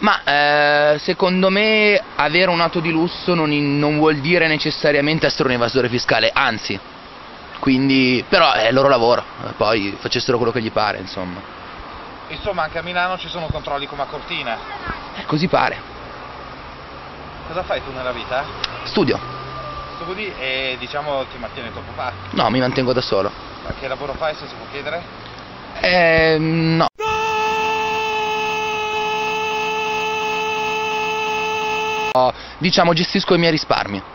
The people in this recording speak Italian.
Ma secondo me avere un'auto di lusso non vuol dire necessariamente essere un evasore fiscale, anzi, quindi, però è il loro lavoro, poi facessero quello che gli pare, insomma. Insomma, anche a Milano ci sono controlli come a Cortina. Così pare. Cosa fai tu nella vita? Studio. Studi e diciamo ti mantiene tuo papà. No, mi mantengo da solo. Ma che lavoro fai, se si può chiedere? No. Diciamo, gestisco i miei risparmi.